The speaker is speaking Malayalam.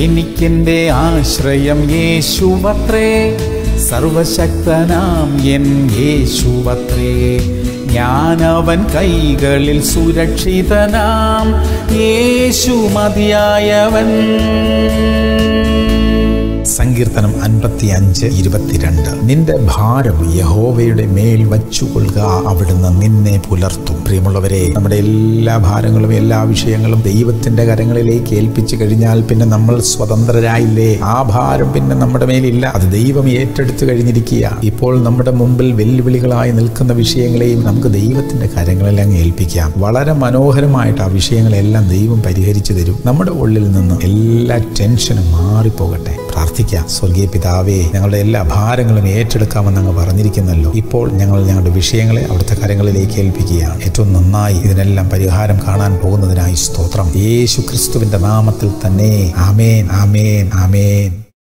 എനിക്കെന്റെ ആശ്രയം യേശുവത്രേ, സർവശക്തനാം എൻ യേശുവത്രേ. ഞാനവൻ കൈകളിൽ സുരക്ഷിതനാം, യേശു മതിയായവൻ. സങ്കീർത്തനം 55:22. നിന്റെ ഭാരം യഹോവയുടെ മേൽ വച്ചുകൊള്ളുക, അവിടുന്ന് നിന്നെ പുലർത്തും. പ്രിയമുള്ളവരെ, നമ്മുടെ എല്ലാ ഭാരങ്ങളും എല്ലാ വിഷയങ്ങളും ദൈവത്തിന്റെ കരങ്ങളിലേക്ക് ഏൽപ്പിച്ചു കഴിഞ്ഞാൽ പിന്നെ നമ്മൾ സ്വതന്ത്രരായില്ലേ. ആ ഭാരം പിന്നെ നമ്മുടെ മേലില്ല, അത് ദൈവം ഏറ്റെടുത്തു കഴിഞ്ഞിരിക്കുക. ഇപ്പോൾ നമ്മുടെ മുമ്പിൽ വെല്ലുവിളികളായി നിൽക്കുന്ന വിഷയങ്ങളെയും നമുക്ക് ദൈവത്തിന്റെ കരങ്ങളിലങ്ങ് ഏൽപ്പിക്കാം. വളരെ മനോഹരമായിട്ട് ആ വിഷയങ്ങളെല്ലാം ദൈവം പരിഹരിച്ചു തരും. നമ്മുടെ ഉള്ളിൽ നിന്ന് എല്ലാ ടെൻഷനും മാറിപ്പോകട്ടെ. പ്രാർത്ഥിക്കാം. സ്വർഗീയ പിതാവേ, ഞങ്ങളുടെ എല്ലാ ഭാരങ്ങളും ഏറ്റെടുക്കാമെന്ന് അങ്ങ് പറഞ്ഞിരിക്കുന്നല്ലോ. ഇപ്പോൾ ഞങ്ങൾ ഞങ്ങളുടെ വിഷയങ്ങളെ അവിടുത്തെ കരങ്ങളിലേക്ക് ഏൽപ്പിക്കുകയാണ്. ഏറ്റവും നന്നായി ഇതിനെല്ലാം പരിഹാരം കാണാൻ പോകുന്നതിനായി സ്തോത്രം. യേശു ക്രിസ്തുവിന്റെ നാമത്തിൽ തന്നെ. ആമേൻ, ആമേൻ, ആമേൻ.